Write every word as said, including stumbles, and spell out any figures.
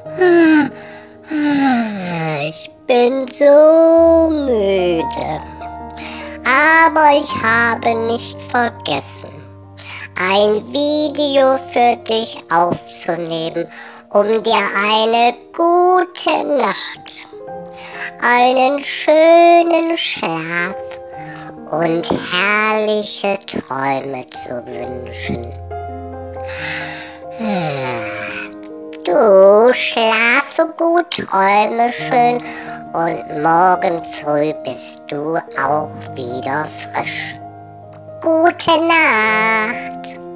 Ich bin so müde. Aber ich habe nicht vergessen, ein Video für dich aufzunehmen, um dir eine gute Nacht, einen schönen Schlaf und herrliche Träume zu wünschen. Du schlafe gut, träume schön und morgen früh bist du auch wieder frisch. Gute Nacht.